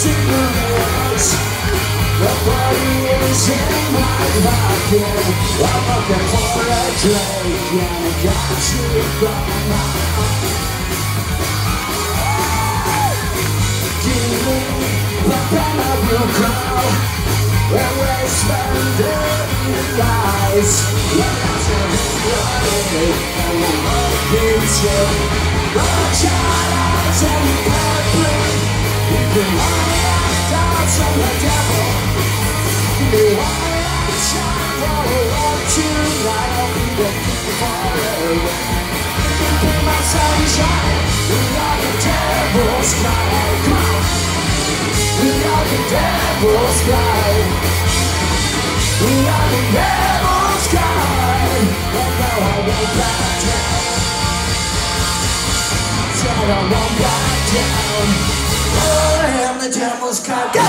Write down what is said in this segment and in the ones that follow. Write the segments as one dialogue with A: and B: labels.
A: cigarettes. Nobody is in my pocket. I'm looking for a drink and I got you from my give me the pen I will call when we spend dirty lies. You're not so running and we won't beat you. Watch your eyes and you can't breathe. You can lie down to the devil. You want to shine for what tonight. I'll be the king forever. You can be my sunshine. We are the devil's cry. Come on. We are the devil's cry. We are the devil's cry. And now I won't back down. Said I won't back down. Oh, I am the devil's cry. Go!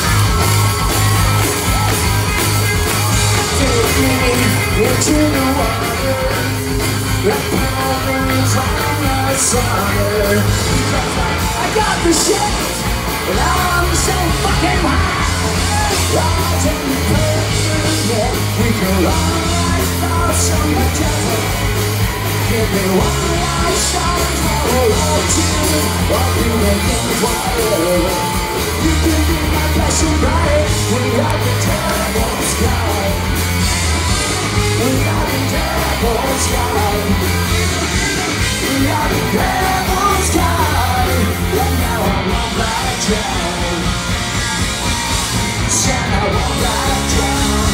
A: Take me into the water and pour me from the summer. Because I got the shit and I'm so fucking high. Rising the pressure, yeah. We can ride thoughts on the desert. Give me one last shot for all two. I'll be making forever. You can be my passion bright. We are the devil's sky. We are the devil's sky. We are the devil's sky. And now I won't back down. Said I won't back down.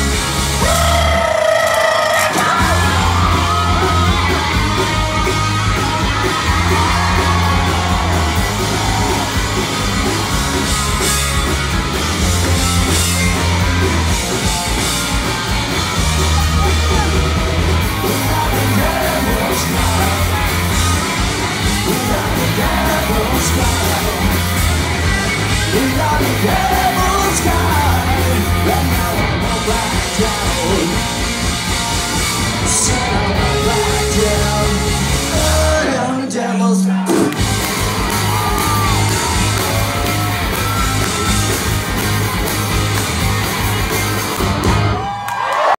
A: We are the devil's sky. We are the devil's sky.